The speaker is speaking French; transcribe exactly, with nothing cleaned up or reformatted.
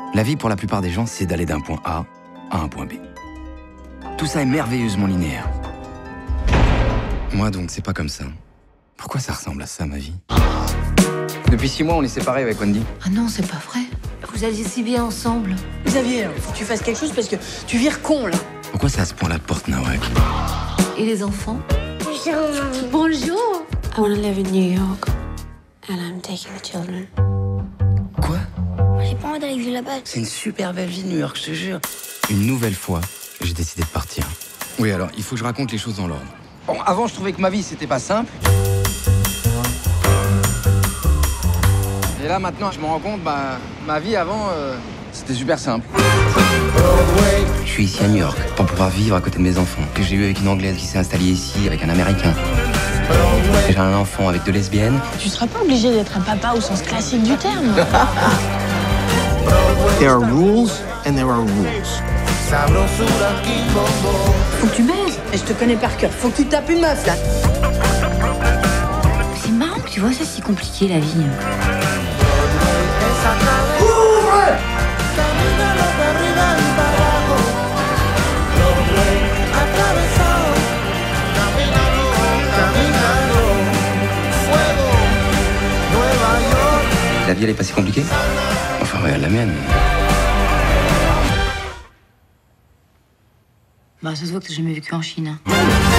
La vie, pour la plupart des gens, c'est d'aller d'un point A à un point B. Tout ça est merveilleusement linéaire. Moi, donc, c'est pas comme ça. Pourquoi ça ressemble à ça, ma vie? Depuis six mois, on est séparés avec Wendy. Ah non, c'est pas vrai. Vous alliez si bien ensemble. Xavier, faut que tu fasses quelque chose parce que tu vires con, là. Pourquoi c'est à ce point-là de porte Nawak? Et les enfants? Bonjour. I want to live in New York, and I'm taking the children. Quoi? J'ai pas envie d'aller vivre là-bas. C'est une super belle vie, New York, je te jure. Une nouvelle fois, j'ai décidé de partir. Oui, alors, il faut que je raconte les choses dans l'ordre. Bon, avant, je trouvais que ma vie, c'était pas simple. Et là, maintenant, je me rends compte, bah, ma vie avant, euh, c'était super simple. Je suis ici à New York pour pouvoir vivre à côté de mes enfants, que j'ai eu avec une Anglaise qui s'est installée ici avec un Américain. J'ai un enfant avec deux lesbiennes. Tu seras pas obligé d'être un papa au sens classique du terme. There are rules and there are rules. Faut que tu baises. Et je te connais par cœur. Faut que tu tapes une meuf, là. C'est marrant que tu vois ça si compliqué, la vie. La vie, elle est pas si compliquée. Enfin, regarde la mienne. Bah, ça se voit que t'as jamais vécu en Chine. Hein.